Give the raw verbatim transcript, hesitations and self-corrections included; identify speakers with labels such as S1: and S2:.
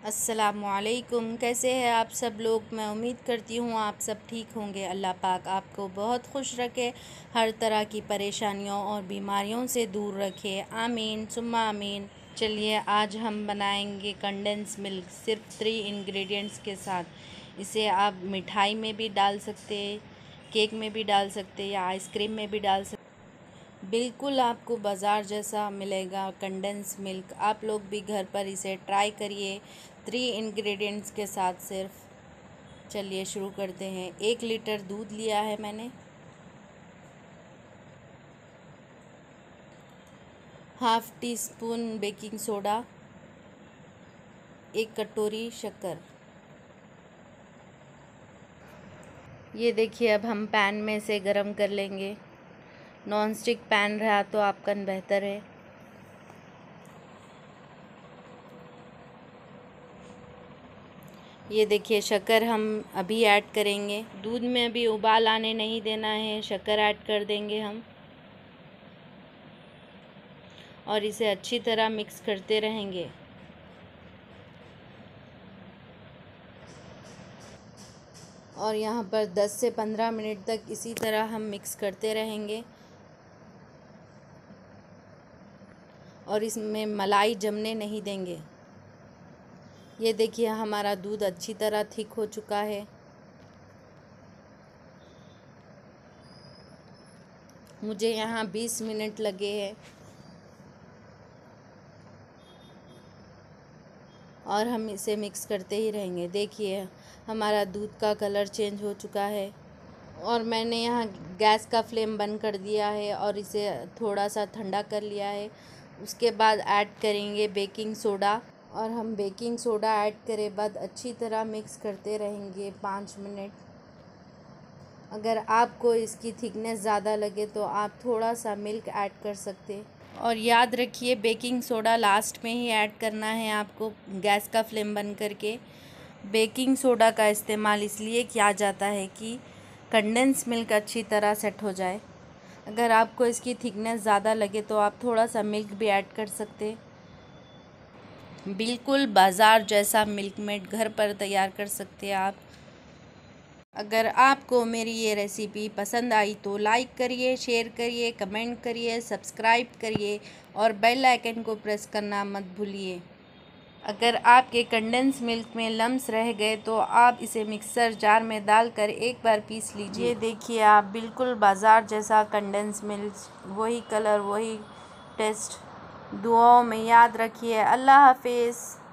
S1: अस्सलामुअलैकुम। कैसे हैं आप सब लोग। मैं उम्मीद करती हूँ आप सब ठीक होंगे। अल्लाह पाक आपको बहुत खुश रखे, हर तरह की परेशानियों और बीमारियों से दूर रखे। आमीन सुम्मा आमीन। चलिए आज हम बनाएंगे कंडेंस मिल्क सिर्फ थ्री इंग्रेडिएंट्स के साथ। इसे आप मिठाई में भी डाल सकते, केक में भी डाल सकते या आइसक्रीम में भी डाल सकते। बिल्कुल आपको बाज़ार जैसा मिलेगा कंडेंस मिल्क। आप लोग भी घर पर इसे ट्राई करिए थ्री इंग्रेडिएंट्स के साथ सिर्फ। चलिए शुरू करते हैं। एक लीटर दूध लिया है मैंने, half teaspoon baking soda, एक कटोरी शक्कर। ये देखिए अब हम पैन में से गरम कर लेंगे। नॉन स्टिक पैन रहा तो आपका बेहतर है। ये देखिए शक्कर हम अभी ऐड करेंगे। दूध में अभी उबाल आने नहीं देना है, शक्कर ऐड कर देंगे हम और इसे अच्छी तरह मिक्स करते रहेंगे। और यहाँ पर दस से पंद्रह मिनट तक इसी तरह हम मिक्स करते रहेंगे और इसमें मलाई जमने नहीं देंगे। ये देखिए हमारा दूध अच्छी तरह थिक हो चुका है। मुझे यहाँ बीस मिनट लगे हैं और हम इसे मिक्स करते ही रहेंगे। देखिए हमारा दूध का कलर चेंज हो चुका है और मैंने यहाँ गैस का फ्लेम बंद कर दिया है और इसे थोड़ा सा ठंडा कर लिया है। उसके बाद ऐड करेंगे बेकिंग सोडा और हम बेकिंग सोडा ऐड करे बाद अच्छी तरह मिक्स करते रहेंगे पाँच मिनट। अगर आपको इसकी थिकनेस ज़्यादा लगे तो आप थोड़ा सा मिल्क ऐड कर सकते। और याद रखिए बेकिंग सोडा लास्ट में ही ऐड करना है आपको, गैस का फ्लेम बंद करके। बेकिंग सोडा का इस्तेमाल इसलिए किया जाता है कि कंडेंस मिल्क अच्छी तरह सेट हो जाए। अगर आपको इसकी थिकनेस ज़्यादा लगे तो आप थोड़ा सा मिल्क भी ऐड कर सकते। बिल्कुल बाज़ार जैसा मिल्क मेड घर पर तैयार कर सकते हैं आप। अगर आपको मेरी ये रेसिपी पसंद आई तो लाइक करिए, शेयर करिए, कमेंट करिए, सब्सक्राइब करिए और बेल आइकन को प्रेस करना मत भूलिए। अगर आपके कंडेंस मिल्क में लम्स रह गए तो आप इसे मिक्सर जार में डालकर एक बार पीस लीजिए। ये देखिए आप बिल्कुल बाज़ार जैसा कंडेंस मिल्क, वही कलर वही टेस्ट। दुआओं में याद रखिए। अल्लाह हाफिज़।